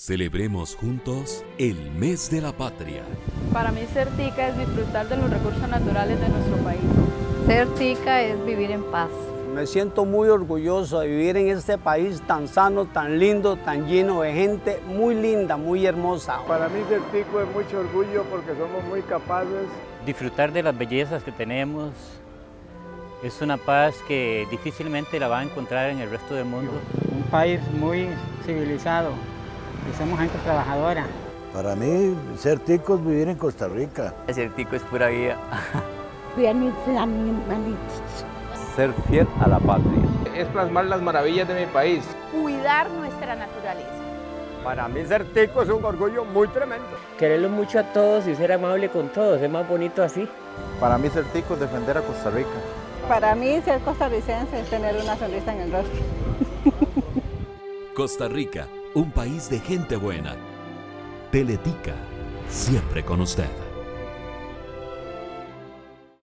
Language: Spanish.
Celebremos juntos el mes de la patria. Para mí ser tica es disfrutar de los recursos naturales de nuestro país. Ser tica es vivir en paz. Me siento muy orgulloso de vivir en este país tan sano, tan lindo, tan lleno de gente muy linda, muy hermosa. Para mí ser tico es mucho orgullo porque somos muy capaces. Disfrutar de las bellezas que tenemos es una paz que difícilmente la va a encontrar en el resto del mundo. Un país muy civilizado y somos gente trabajadora. Para mí ser tico es vivir en Costa Rica. Ser tico es pura vida. Cuidar mis animalitos. Ser fiel a la patria. Es plasmar las maravillas de mi país. Cuidar nuestra naturaleza. Para mí ser tico es un orgullo muy tremendo. Quererlos mucho a todos y ser amable con todos, es más bonito así. Para mí ser tico es defender a Costa Rica. Para mí ser costarricense es tener una sonrisa en el rostro. Costa Rica, un país de gente buena. Teletica, siempre con usted.